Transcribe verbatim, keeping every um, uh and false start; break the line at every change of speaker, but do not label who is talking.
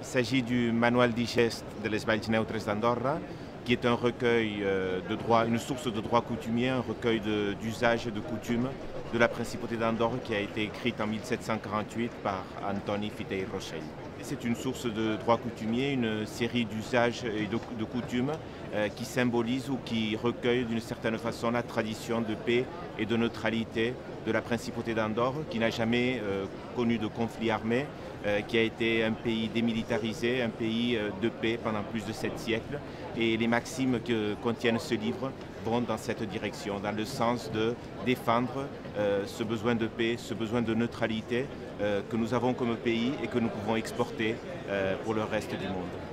s'agit du Manual de gestes de les Valls Neutres d'Andorra, qui est un recueil de droit, une source de droit coutumier, un recueil d'usages et de coutumes de la principauté d'Andorre qui a été écrite en mille sept cent quarante-huit par Antoni Fitei Rochell. C'est une source de droit coutumier, une série d'usages et de, de coutumes euh, qui symbolise ou qui recueille d'une certaine façon la tradition de paix et de neutralité de la principauté d'Andorre, qui n'a jamais euh, connu de conflit armé, euh, qui a été un pays démilitarisé, un pays euh, de paix pendant plus de sept siècles. Et les maximes que contiennent ce livre vont dans cette direction, dans le sens de défendre euh, ce besoin de paix, ce besoin de neutralité euh, que nous avons comme pays et que nous pouvons exporter euh, pour le reste du monde.